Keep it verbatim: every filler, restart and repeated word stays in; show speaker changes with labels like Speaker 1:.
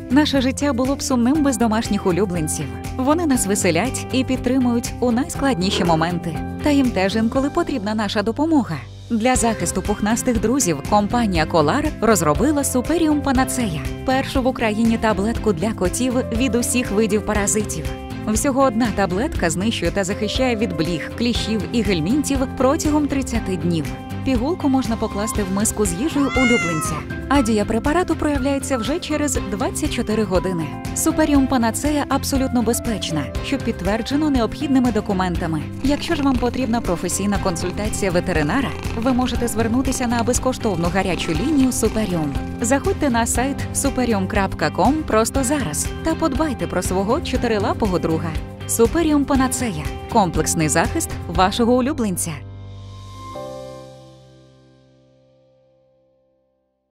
Speaker 1: Наше життя було б сумним без домашніх улюбленців. Вони нас веселять і підтримують у найскладніші моменти. Та їм теж інколи потрібна наша допомога. Для захисту пухнастих друзів компанія Колар розробила Superium Panacea – першу в Україні таблетку для котів від усіх видів паразитів. Всього одна таблетка знищує та захищає від бліг, кліщів і гельмінтів протягом тридцяти днів. Пігулку можна покласти в миску з їжею улюбленця, а дія препарату проявляється вже через двадцять чотири години. Superium Panacea абсолютно безпечна, що підтверджено необхідними документами. Якщо ж вам потрібна професійна консультація ветеринара, ви можете звернутися на безкоштовну гарячу лінію Superium. Заходьте на сайт superium крапка ком просто зараз та подбайте про свого чотирилапого друга. Superium Panacea – комплексний захист вашого улюбленця.